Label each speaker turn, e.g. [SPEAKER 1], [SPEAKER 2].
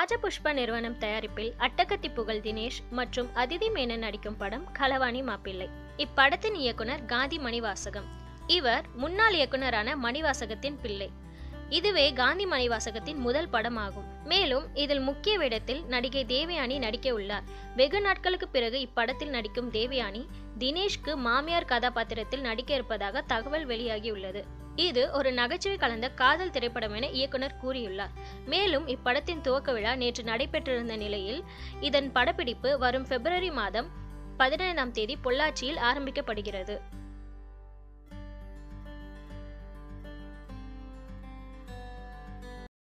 [SPEAKER 1] ராஜபுஷ்ப நிறுவனம் தயாரிப்பில் அட்டகத்தி புகழ் தினேஷ் மற்றும் அதிதி மேனன் நடிக்கும் படம் களவாணி மாப்பிள்ளை. இப்படத்தின் இயக்குனர் காந்தி மணிவாசகம். இவர் முன்னாள் இயக்குனரான மணிவாசகத்தின் பிள்ளை. இதுவே காந்தி மணிவாசகத்தின் முதல் படம் ஆகும். மேலும் இதில் முக்கிய வேடத்தில் நடிகை தேவயானி நடிக்க உள்ளார். வெகு நாட்களுக்கு பிறகு இப்படத்தில் நடிக்கும் தேவயானி தினேஷ்க்கு மாமியார் கதாபாத்திரத்தில் நடிக்க இருப்பதாக தகவல் வெளியாகியுள்ளது. இது ஒரு நகைச்சுவை கலந்த காதல் திரைப்படம் என இயக்குனர் கூறியுள்ளார். மேலும் இப்படத்தின் துவக்க விழா நேற்று நடைபெற்றிருந்த நிலையில் இதன் படப்பிடிப்பு வரும் பிப்ரவரி மாதம் 15ஆம் தேதி பொள்ளாச்சியில் ஆரம்பிக்கப்படுகிறது.